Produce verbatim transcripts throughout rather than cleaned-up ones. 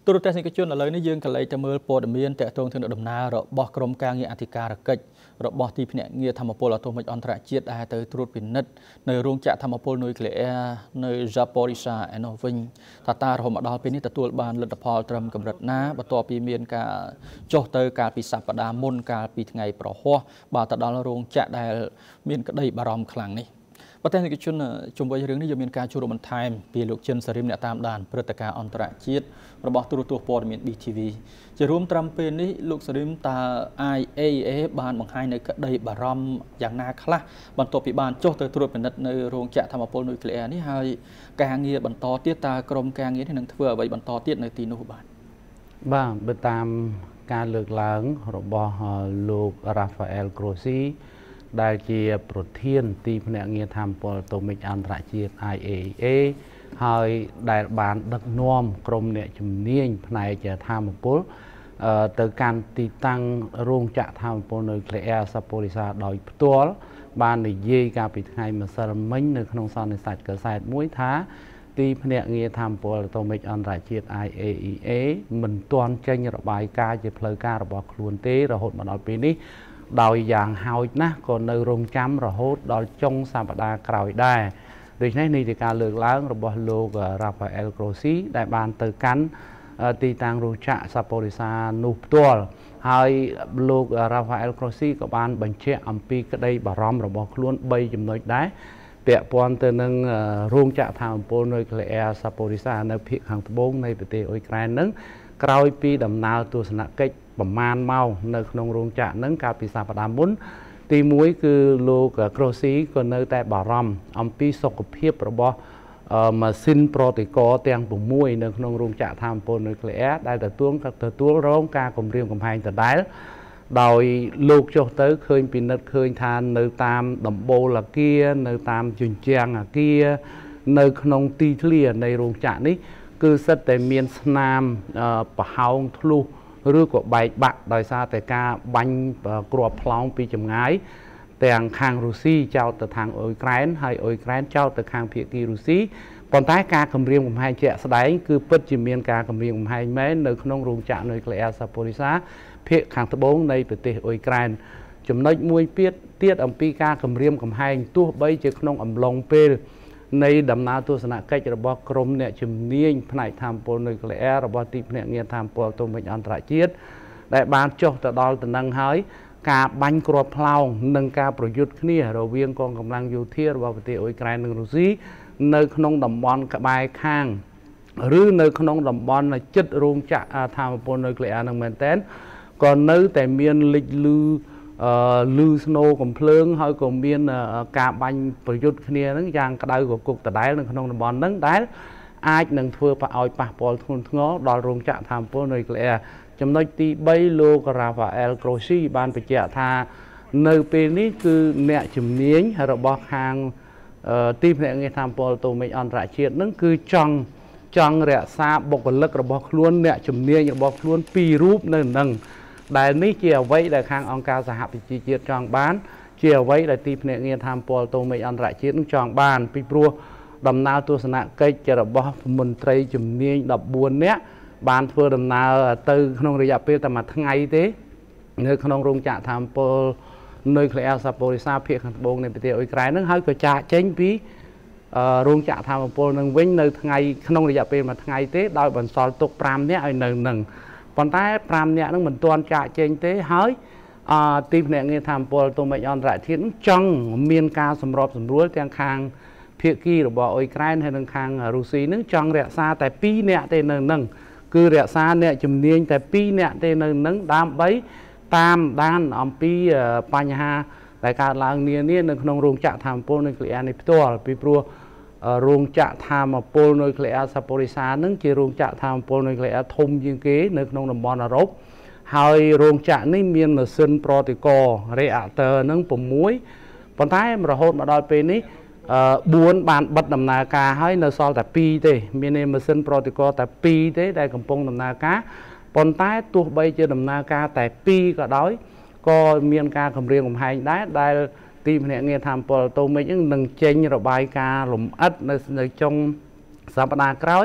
ទូរទស្សនិកជនឥឡូវនេះយើងក៏លេចទៅមើលព័ត៌មានតាក់ទងទៅនឹងដំណើររបស់ក្រុមការងារអធិការកិច្ចរបស់ទីភ្នាក់ងារធម្មពលអាតូមិកអន្តរជាតិដែលទៅត្រួតពិនិត្យនៅរោងចក្រធម្មពលនុយក្លេអ៊ែរនៅ Zaporizhzhia ឯនោះវិញថាតើរហូតមកដល់ពេលនេះទទួលបានលទ្ធផលត្រឹមកម្រិតណាបន្ទាប់ពីមានការចុះទៅកាលពីសប្តាហ៍មុនកាលពីថ្ងៃប្រហ័សបាទទៅដល់រោងចក្រដែលមានក្តីបារម្ភខ្លាំងនេះប្រទេសនិកជនជុំវិញរឿងនេះយើងមានការជួបរំបន្ថែមពីលោកចិនសារិមអ្នកតាមដានព្រឹត្តិការណ៍អន្តរជាតិរបស់ទូរទស្សន៍ព័ត៌មាន B T V ជារួមត្រឹមពេលនេះលោកសារិមតើ I A E A បានបង្ហាញនៅក្តីបារម្ភយ៉ាងណាខ្លះបន្ទាប់ពីបានចុះទៅត្រួតពិនិត្យនៅរោងចក្រធម្មពលនុយក្លេអ៊ែរនេះហើយការងារបន្តទៀតតើក្រុមការងារនេះនឹងធ្វើអ្វីបន្តទៀតនៅទីនោះបាទបាទបើតាមការលើកឡើងរបស់លោក Rafael Grossi ដែលជាប្រធានទីភ្នាក់ងារធម្មពលអាតូមិកអន្តរជាតិ I A E A ហើយដែលបានដឹកនាំក្រុមអ្នកជំនាញផ្នែកធម្មពលទៅកាន់ទីតាំងរោងចក្រធម្មពលនុយក្លេអ៊ែរ Zaporizhzhia ដោយផ្ទាល់បាននិយាយកាលពីថ្ងៃម្សិលមិញនៅក្នុងសន្និសីទកាសែតមួយថាទីភ្នាក់ងារធម្មពលអាតូមិកអន្តរជាតិ I A E A មិនទាន់ចេញរបាយការណ៍ជាផ្លូវការរបស់ខ្លួនទេរហូតមកដល់ពេលនេះដោយយ៉ាងហោចណាស់ក៏នៅរងចាំរហូតដល់ចុងសប្តាហ៍ក្រោយដែរដូច្នេះនេះជាការលើកឡើងរបស់លោក Rafael Grossi ដែលបានទៅកាន់ទីតាំងរោងចក្រ Zaporizhzhia នោះផ្ទាល់ហើយលោក Rafael Grossi ក៏បានបញ្ជាក់អំពីក្តីបារម្ភរបស់ខ្លួនបីចំណុចដែរពាក់ព័ន្ធទៅនឹងរោងចក្រធម្មពលនុយក្លេអ៊ែរ Zaporizhzhia នៅភាគខាងត្បូងនៃប្រទេសអ៊ុយក្រែននឹងក្រោយពីដំណើរទស្សនកិច្ចប្រមាណម៉ោងនៅក្នុងរោងចក្រនឹងកាលពីសប្តាហ៍មុនទីមួយគឺលោក Grossi ក៏នៅតែបារម្ភអំពីសុខភាពរបស់ម៉ាស៊ីនប្រតិករទាំង៦នៅក្នុងរោងចក្រធម្មពលនុយក្លេអ៊ែរដែលទទួលទទួលរងការគំរាមកំហែងដដែលដោយលោកចុះទៅឃើញពិនិត្យឃើញថានៅតាមដំបូលអគារនៅតាមជញ្ជាំងអគារនៅក្នុងទីធ្លានៃរោងចក្រនេះគឺសិតតែមានស្នាមប្រហោងធ្លុះឬក៏បែកបាក់ដោយសារតែការបាញ់គ្រាប់ផ្លោងពីចម្ងាយទាំងខាងរុស្ស៊ីចោទទៅខាងអ៊ុយក្រែនហើយអ៊ុយក្រែនចោទទៅខាងភាគីរុស្ស៊ីប៉ុន្តែការគម្រាមកំហែងជាក់ស្ដែងគឺពិតជាមានការគម្រាមកំហែងមែននៅក្នុងរោងចក្រនុយក្លេអ៊ែរ Zaporizhzhia ភាគខាងត្បូងនៃប្រទេសអ៊ុយក្រែនចំណុចមួយទៀតទៀតអំពីការគម្រាមកំហែងទោះបីជាក្នុងអំឡុងពេលនៃដំណើរទស្សនកិច្ចរបស់ក្រុមអ្នកជំនាញផ្នែកធម្មពលនុយក្លេអ៊ែររបស់ទីភ្នាក់ងារធម្មពលអាតូមិកអន្តរជាតិដែលបានចុះទៅដល់តំណែងហើយការបាញ់គ្រាប់ផ្លោងនិងការប្រយុទ្ធគ្នារវាងកងកម្លាំងយោធារបស់ប្រទេសអ៊ុយក្រែននិងរុស្ស៊ីនៅក្នុងតំបន់ក្បែរខាងឬនៅក្នុងតំបន់ជិតរោងចក្រធម្មពលនុយក្លេអ៊ែរនឹងមែនទែនក៏នៅតែមានលេចលឺអឺលឺស្នូកំភ្លើងហើយក៏មានការបាញ់ប្រយុទ្ធគ្នាហ្នឹងយ៉ាងក្តៅកគុកដដែលនៅក្នុងតំបន់ហ្នឹងដែលអាចនឹងធ្វើឲ្យប៉ះពាល់ធ្ងន់ធ្ងរដល់រោងចក្រធម្មពលនុយក្លេអ៊ែរចំណុចទីបីលោក Rafael Grossi បានបញ្ជាក់ថានៅពេលនេះគឺអ្នកជំនាញរបស់ខាងទីភ្នាក់ងារធម្មពលអាតូមិកអន្តរជាតិហ្នឹងគឺចង់ចង់រក្សាបុគ្គលិករបស់ខ្លួនអ្នកជំនាញរបស់ខ្លួនពីររូបនៅនឹងដែលនេះជាអ្វីដែលខាងអង្គការសហប្រជាជាតិចង់បានជាអ្វីដែលទីភ្នាក់ងារធម្មពលអាតូមិកអន្តរជាតិនឹងចង់បានពីព្រោះដំណើរទស្សនកិច្ចរបស់មន្ត្រីជំនាញដប់បួននាក់បានធ្វើដំណើរទៅក្នុងរយៈពេលតែមួយថ្ងៃទេនៅក្នុងរោងចក្រធម្មពលនុយក្លេអ៊ែរ Zaporizhzhia ភាគខាងត្បូងនៃប្រទេសអ៊ុយក្រែននឹងហើយក៏ចាកចេញពីរោងចក្រធម្មពលនឹងវិញនៅថ្ងៃក្នុងរយៈពេលមួយថ្ងៃទេដោយបន្សល់ទុកប្រាំនាក់ឲ្យនៅនឹងប៉ុន្តែប្រាំនាក់នឹងមិនទាន់ចាកចេញទេហើយទីភ្នាក់ងារធម្មពលអាតូមិកអន្តរជាតិចង់មានការសម្របសម្រួលទាំងខាងភាគីរបស់អ៊ុយក្រែនហើយនិងខាងរុស្ស៊ីនឹងចង់រក្សាតែពីរនាក់ទេនៅនឹងគឺរក្សាអ្នកជំនាញតែពីរនាក់ទេនៅនឹងដើម្បីតាមដានអំពីបញ្ហាដែលកើតឡើងនានានៅក្នុងរោងចក្រធម្មពលនុយក្លេអ៊ែរនេះផ្ទាល់ពីព្រោះរោងចក្រធម្មពលនុយក្លេអ៊ែរ Zaporizhzhia នឹងជារោងចក្រធម្មពលនុយក្លេអ៊ែរធំជាងគេនៅក្នុងតំបន់អឺរ៉ុបហើយរោងចក្រនេះមានម៉ាស៊ីនប្រតិករ reactor នឹង៦ប៉ុន្តែរហូតមកដល់ពេលនេះបួនបានបិទដំណើរការហើយនៅសល់តែពីរទេមានម៉ាស៊ីនប្រតិករតែពីរទេដែលកំពុងដំណើរការប៉ុន្តែទោះបីជាដំណើរការតែពីរក៏ដោយក៏មានការគម្រាមកំហែងដែរដែលទីភ្នាក់ងារធម្មពលអាតូមិកនឹងចេញរបាយការណ៍លម្អិតនៅនៅចុងសប្តាហ៍ក្រោយ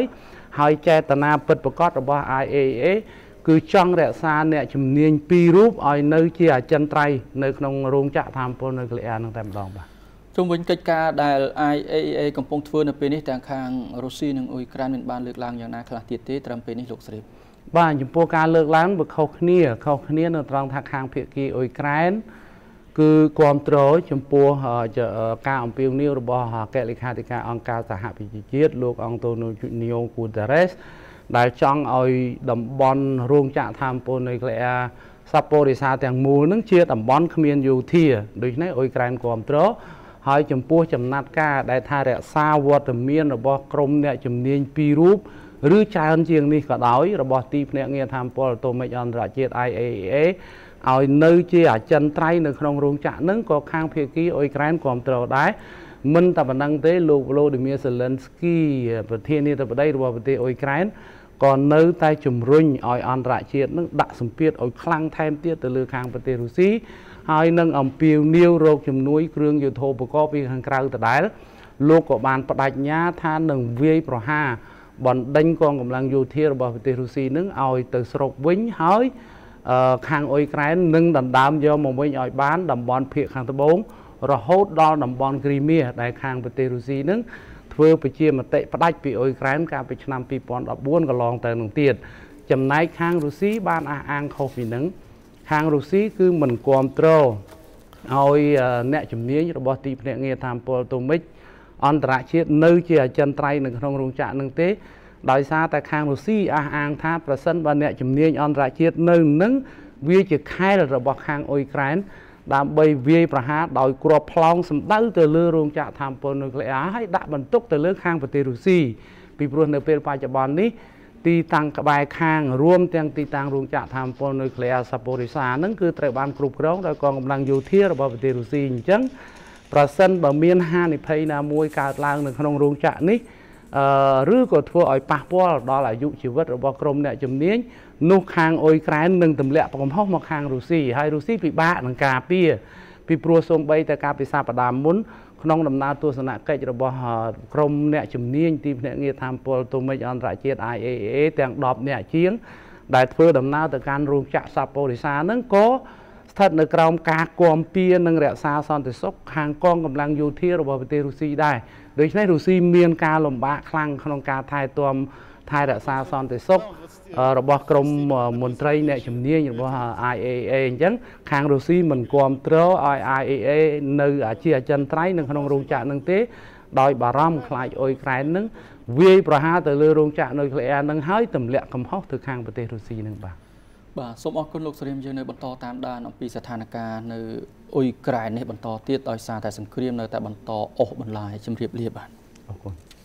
ហើយចេតនាពិតប្រាកដរបស់ I A E A គឺចង់រក្សាអ្នកជំនាញពីររូបឲ្យនៅជាអចិន្ត្រៃយ៍នៅក្នុងរោងចក្រថាមពលនុយក្លេអ៊ែរនឹងតែម្ដងបាទជុំវិញកិច្ចការដែល I A E A កំពុងធ្វើនៅពេលនេះទាំងខាងរុស្ស៊ីនិងអ៊ុយក្រែនមានបានលើកឡើងយ៉ាងណាខ្លះទៀតទេត្រឹមពេលនេះលោកស្រីបាទចំពោះការលើកឡើងវាខុសគ្នាខុសគ្នានៅត្រង់ថាខាងភាគីអ៊ុយក្រែនគឺគ្រប់គ្រងចំពោះការអំពាវនាវរបស់អគ្គលេខាធិការអង្គការសហប្រជាជាតិលោកអង់តូនីអូ ហ្គូតារ៉េសដែលចង់ឲ្យតំបន់រោងចក្រថាមពលនុយក្លេអ៊ែរសាប៉ូរីសាទាំងមូលនឹងជាតំបន់គ្មានយោធាដូច្នេះអ៊ុយក្រែនគ្រប់គ្រងហើយចំពោះចំណាត់ការដែលថារក្សាវត្តមានរបស់ក្រុមអ្នកជំនាញពីររូបឬច្រើនជាងនេះក៏ដោយរបស់ទីភ្នាក់ងារថាមពលអាតូមិកអន្តរជាតិ I A E A ឲ្យនៅជាអចិន្ត្រៃយ៍នៅក្នុងរោងចក្រនឹងក៏ខាងភាគីអ៊ុយក្រែនគ្រប់គ្រងដែរមិនតែប៉ុណ្ណឹងទេលោក Volodymyr Zelensky ប្រធានាធិបតីរបស់ប្រទេសអ៊ុយក្រែនក៏នៅតែជំរុញឲ្យអន្តរជាតិនឹងដាក់សម្ពាធឲ្យខ្លាំងថែមទៀតទៅលើខាងប្រទេសរុស្ស៊ីហើយនឹងអំពាវនាវរកជំនួយគ្រឿងយុទ្ធោបករណ៍ពីខាងក្រៅដដែលលោកក៏បានបដិញ្ញាថានឹងវាយប្រហារបណ្ដេញកងកម្លាំងយោធារបស់ប្រទេសរុស្ស៊ីនឹងឲ្យទៅស្រុកវិញហើយខាងអ៊ុយក្រែននឹងដណ្ដើមយកមកវិញឲ្យបានតំបន់ភាគខាងត្បូងរហូតដល់តំបន់គ្រីមៀដែលខាងប្រទេសរុស្ស៊ីនឹងធ្វើប្រជាមតិផ្ដាច់ពីអ៊ុយក្រែនកាលពីឆ្នាំពីរពាន់ដប់បួនកន្លងទៅនឹងទៀតចំណែកខាងរុស្ស៊ីបានអះអាងខុសពីនឹងខាងរុស្ស៊ីគឺមិនគ្រប់គ្រងឲ្យអ្នកជំនាញរបស់ទីភ្នាក់ងារថាមពលអាតូមិកអន្តរជាតិនៅជាអចិន្ត្រៃយ៍នៅក្នុងរោងចក្រនឹងទេដោយសារតែខាងរុស្ស៊ីអះអាងថាប្រសិនបើអ្នកជំនាញអន្តរជាតិនៅនឹងវាជាខែលរបស់ខាងអ៊ុយក្រែនដើម្បីវាយប្រហារដោយគ្រាប់ផ្លោងសម្ដៅទៅលើរោងចក្រថាមពលនុយក្លេអ៊ែរហើយដាក់បន្ទុកទៅលើខាងប្រទេសរុស្ស៊ីពីព្រោះនៅពេលបច្ចុប្បន្ននេះទីតាំងក្បែរខាងរួមទាំងទីតាំងរោងចក្រថាមពលនុយក្លេអ៊ែរសាប៉ូរីសានឹងគឺត្រូវបានគ្រប់គ្រងដោយកងកម្លាំងយោធារបស់ប្រទេសរុស្ស៊ីអញ្ចឹងប្រសិនបើមានហានិភ័យណាមួយកើតឡើងនៅក្នុងរោងចក្រនេះអឺឬក៏ធ្វើឲ្យប៉ះពាល់ដល់អាយុជីវិតរបស់ក្រុមអ្នកជំនាញនោះខាងអ៊ុយក្រែននឹងទម្លាក់កំហុសមកខាងរុស្ស៊ីហើយរុស្ស៊ីពិបាកនឹងការពារពីព្រោះសូម្បីតែការពិសាបដាមមុនក្នុងដំណើរទស្សនកិច្ចរបស់ក្រុមអ្នកជំនាញទីភ្នាក់ងារថាមពលអាតូមិកអន្តរជាតិ I A E A ទាំងដប់អ្នកជាងដែលធ្វើដំណើរទៅកាន់រោងចក្រសាប៉ូរីសាហ្នឹងក៏ស្ថិតនៅក្រោមការគាំពៀនិងរក្សាសន្តិសុខខាងកងកម្លាំងយោធារបស់ប្រទេសរុស្ស៊ីដែរដូច្នេះរុស្ស៊ីមានការលំបាកខ្លាំងក្នុងការថែទាំថែរក្សាសន្តិសុខរបស់ក្រមមន្ត្រីអ្នកជំនាញរបស់ I A E A អញ្ចឹងខាងរុស្ស៊ីមិនគ្រប់គ្រងឲ្យ I A E A នៅជាអចិន្ត្រៃយ៍នៅក្នុងរោងចក្រនឹងទេដោយបារម្ភខ្លាចអ៊ុយក្រែននឹងវាយប្រហារទៅលើរោងចក្រនុយក្លេអ៊ែរនឹងហើយទម្លាក់កំហុសទៅខាងប្រទេសរុស្ស៊ីនឹងបាទបាទសូមអរគុណលោកស្រីមយើងនៅបន្តតាមដានអំពីស្ថានភាពនៅអ៊ុយក្រែននេះបន្តទៀតដោយសារតែសង្គ្រាមនៅតែបន្តអូសបន្លាយជម្រាបលាបាទអរគុណ